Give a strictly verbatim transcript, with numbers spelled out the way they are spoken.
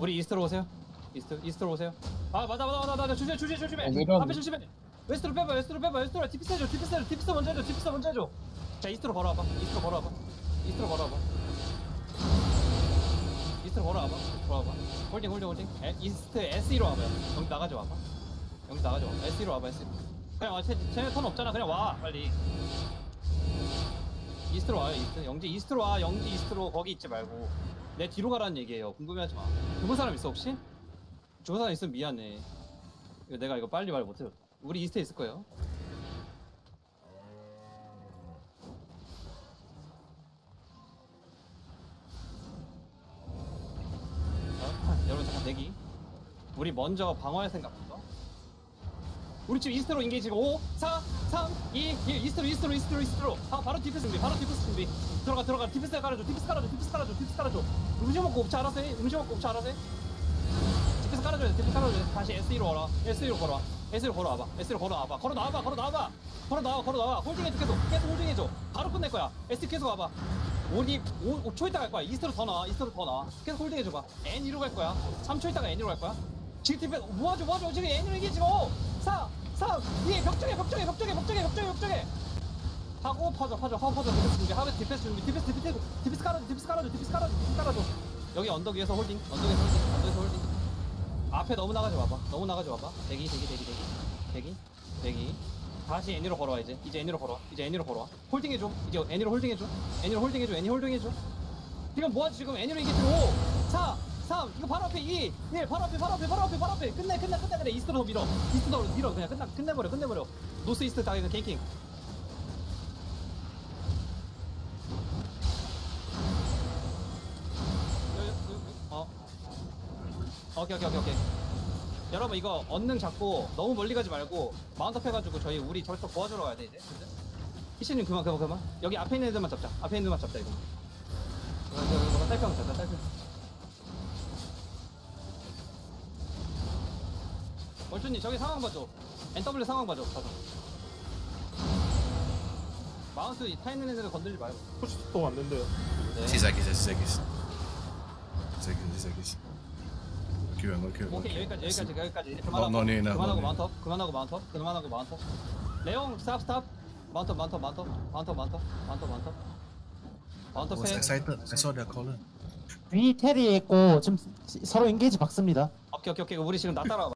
우리 이스트로 오세요. 이스트 이스트로 오세요. 아 맞아 맞아 맞아 맞아 조심해 조심해 조심해. 어, 내려왔네. 앞에 조심해. 웨스트로 빼봐 웨스트로 빼봐 웨스트로 티피스 해줘 티피스 해줘 티피스 먼저 해줘 티피스 먼저 해줘. 자 이스트로 걸어와봐 이스트로 걸어와봐 이스트로 걸어와봐 이스트로 걸어와봐 걸어와봐. 홀딩 홀딩 홀딩. 에, 이스트 에스이로 와봐요. 여기 나가지 와봐. 여기 나가지 와. 에스이로 와봐 에스이. 그냥 와 쟤, 쟤네 턴 없잖아. 그냥 와 빨리. 이스트로 와요 이스트. 영지 이스트로 와. 영지 이스트로. 거기 있지 말고 내 뒤로 가라는 얘기예요. 궁금해하지 마. 죽은 사람 있어 혹시? 죽은 사람 있으면 미안해. 이거 내가 이거 빨리 말 못해요. 우리 이스트에 있을 거예요. 자, 여러분 잠깐 대기. 우리 먼저 방어할 생각부터. 우리 지금 이스트로 인게이지고 오, 사, 삼, 이, 일 이스트로 이스트로 이스트로 이스트로. 아, 바로 디펜스 준비 바로 디펜스 준비. 들어가 들어가 디펜스 깔아줘 디펜스 깔아줘 디펜스 깔아줘 디펜스 깔아줘. 음식 먹고 옵차 알아서 해. 음식 먹고 옵차 알아서 해. 디펜스 깔아줘야 돼 디펜스 깔아줘야 돼. 다시 에스이로 걸어 에스이로 걸어와 에스이로 걸어와봐 에스이로 걸어와봐 걸어 나와봐 걸어 나와봐 걸어 나와 걸어 나와. 홀딩해줘 계속 계속 홀딩해줘. 바로 끝낼 거야. 에스이 계속 와봐. 오니 오 초 있다 갈 거야. 이스트로 더 나와 이스트로 더 나와. 계속 홀딩해줘봐. N이로 갈 거야. 삼 초 있다가 N이로 갈 거야. 지금 디펜스 모아줘 모아줘. 지금 N이로 이기지 고 사, 삼, 이 벽쪽에 벽쪽에 벽쪽에 벽쪽에 벽쪽에 벽쪽에 하고 퍼져 퍼져 하고 퍼져. 디펜스 준비 하고 디펜스 준비 디펜스 디펜스 디펜스 깔아줘 디펜스 깔아줘 디펜스 깔아줘 디펜스 깔아줘. 여기 언덕 위에서 홀딩 언덕 위에서 홀딩 언덕 위에서 홀딩. 앞에 너무 나가지 마봐. 너무 나가지 마봐. 대기 대기 대기 대기 대기 대기. 다시 N으로 걸어와 이제. 이제 N으로 걸어와. 이제 N으로 걸어와. 홀딩해줘. 이제 N으로 홀딩해줘. N으로 홀딩해줘. N이 홀딩해줘. 지금 뭐하지 지금 N으로 이기지. 오, 사, 삼. 이거 바로 앞에 이, 일. 바로 앞에 바로 앞에 바로 앞에 바로 앞에. 끝내 끝내 끝내 그래. 이스트로 밀어. 이스트로 밀어. 그냥 끝나 끝내버려 끝내버려. 노스 이스트 다 이거 갱킹. 어. 오케이 오케이 오케이 오케이. 여러분 이거 언능 잡고 너무 멀리 가지 말고 마운트업 해가지고 저희 우리 저쪽 도와주러 가야 돼 이제. 희신님 그만 그만 그만. 여기 앞에 있는 애들만 잡자. 앞에 있는 애들만 잡자 이거. 이거 이거 이거 딸평 잡자 딸평. 월준님 저기 상황 봐줘. 엔더블유 상황 봐줘. 가서. 마운트 타 있는 애들 건들지 말고. 푸시도 왔는데요. 네. Sisäkises, sisäkises. Sisäkises, sisäkises. Kyllä, no kyllä. 오케이 여기까지 여기까지 여기까지. 너, 그만하고 너, 니, 나, 그만하고 너, 니. 마운트업 그만하고 마운트업 그만하고 마운트업. 레옹 스탑 스탑. 마운트업 마운트업 마운트업 마운트업 마운트업 마운트업 마운트업. 마운트업 Oh, 해. excited. I saw their color. 위 테리에 있고 지금 서로 인게이지 박습니다. 오케이 오케이 오케이. 우리 지금 나 따라와.